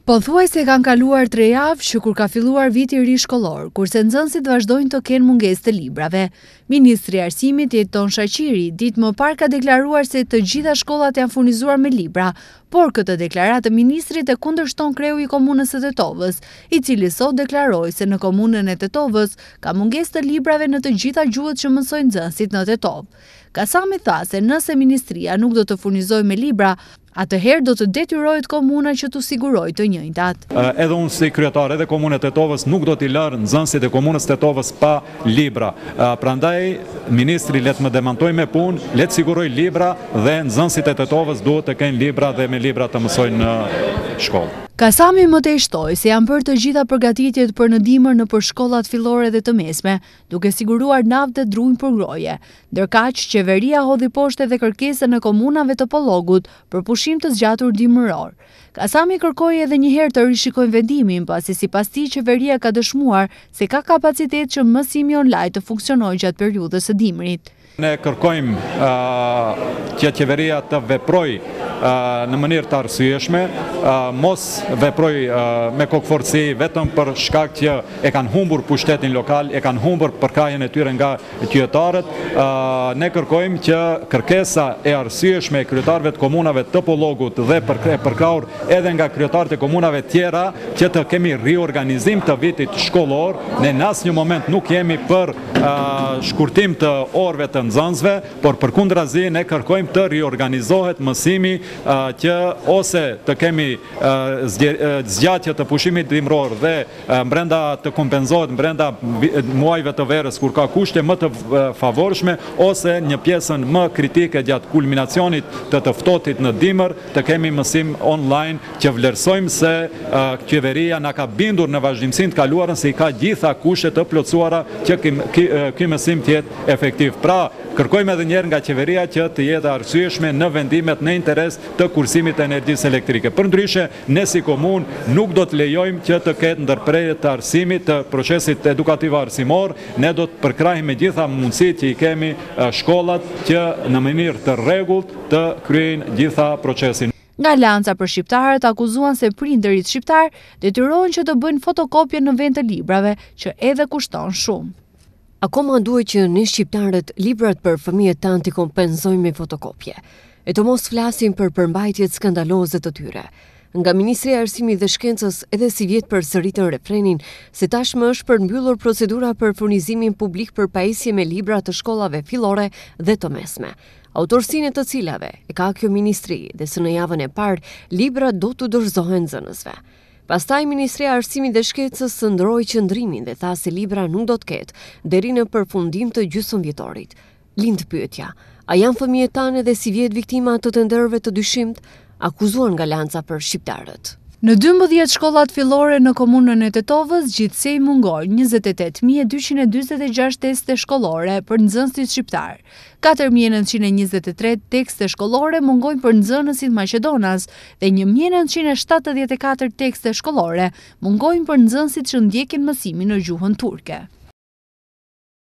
Pothuajse kanë kaluar 3 javë që kur ka filluar viti i ri shkollor, kurse nxënësit vazhdojnë të kenë mungesë të librave. Ministri i Arsimit Jeton Shaqiri ditë më parë ka deklaruar se të gjitha shkollat janë furnizuar me libra, por këtë deklaratë të ministrit e kundërshton kreu i komunës së Tetovës, i cili sot deklaroi se në komunën e Tetovës ka mungesë të librave në të gjitha gjuhët që mësojnë nxënësit në Tetovë. Kasami tha se nëse ministria nuk do të furnizojë me libra, atëherë do të detyrohet komuna që të sigurojë të njëjtat. Edhe unë si kryetar edhe komunën e Tetovës nuk do t'i lërë nxënësit e komunës Tetovës pa libra. Prandaj ministri le të më demantoj me punë, le të siguroj libra dhe nxënësit e Tetovës duhet të kenë libra dhe me libra të mësojnë në shkollë. Kasami më tej shtoi se janë bërë të gjitha përgatitjet për në dimër në shkollat fillore dhe të mesme, duke siguruar naftë dhe drujnë për ngroje. Ndërkaq, qeveria hodhi poshtë edhe kërkesën e komunave të Pollogut për pushim të zgjatur dimëror. Kasami kërkoi edhe një herë të rishikojnë vendimin, pasi sipas tij qeveria ka dëshmuar se ka kapacitet që mësimi online të funksionojë gjatë periudhës së dimrit. Ne kërkojmë që qeveria të veproj në mënyrë të arsyeshme, mos veproj me kokëforci vetëm për shkak që e kanë humbur pushtetin lokal, e kanë humbur përkrahjen e tyre nga qytetarët. Ne kërkojmë që kërkesa e arsyeshme e kryetarëve të komunave të Pollogut dhe përkrahur edhe nga kryetarët e komunave tjera që të kemi riorganizim të vitit shkollor. Ne në asnjë moment nuk jemi për shkurtim të orëve të nxënësve, por përkundrazi ne kërkojmë të riorganizohet mësimi që ose të kemi zgjatje të pushimit dimror dhe brenda të kompenzohet brenda muajve të verës kur ka kushte më të favorshme, ose një pjesën më kritike gjatë kulminacionit të ftohtit në dimër të kemi mësim online, që vlerësojmë se qeveria na ka bindur në vazhdimsinë të kaluarën se i ka gjitha kushtet të plotësuara që ky mësim të jetë efektiv. Pra, kërkojmë edhe njerë nga qeveria që të jetë arsyeshme në vendimet në interes të kursimit të energjisë elektrike. Përndryshe, ne si komunë nuk do të lejojmë që të ketë ndërprerje të arsimit, të procesit edukativ arsimor. Ne do të përkrahim me gjitha mundësit që i kemi shkollat që në mënyrë të rregullt të kryejnë gjitha procesin. Nga Alianca për Shqiptarët akuzuan se prindërit shqiptar detyrohen që të bëjnë fotokopje në vend të librave, që edhe kushton shumë. Akoma duhet që ne shqiptarët librat për fëmijët tanë t'i kompenzojmë me fotokopje, e të mos flasim për përmbajtjet skandaloze të tyre. Nga Ministria e Arsimit dhe Shkencës edhe si vjet përsëritën refrenin se tashmë është përmbyllur procedura për furnizimin publik për pajisje me libra të shkollave fillore dhe të mesme, autorsinë të cilave e ka kjo ministri dhe se në javën e parë libra do të dorëzohen nxënësve. Pastaj Ministria e Arsimit dhe Shkencës ndroi qëndrimin dhe tha se libra nuk do të ketë deri në përfundim të gjysmëvjetorit. Lind pyetja: a janë fëmijët tanë edhe si vjet viktima të tenderëve të dyshimt? Akuzuan nga Alianca për Shqiptarët. Në 12 shkollat fillore në komunën e Tetovës gjithsej mungojnë 28.246 teste shkollore për nxënësit shqiptar. 4.923 tekste shkollore mungojnë për nxënësit maqedonas dhe 1.974 tekste shkollore mungojnë për nxënësit që ndjekin mësimin në gjuhën turke.